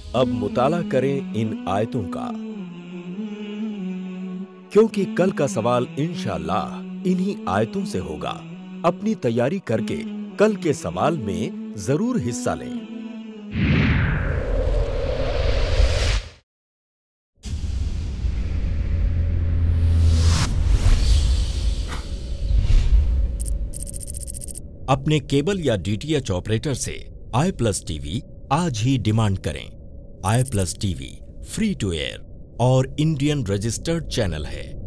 अब मुताला करें इन आयतों का, क्योंकि कल का सवाल इंशाअल्लाह इन्हीं आयतों से होगा। अपनी तैयारी करके कल के सवाल में जरूर हिस्सा लें। अपने केबल या डीटीएच ऑपरेटर से आई+ टीवी आज ही डिमांड करें। आई+ टीवी फ्री टू एयर और इंडियन रजिस्टर्ड चैनल है।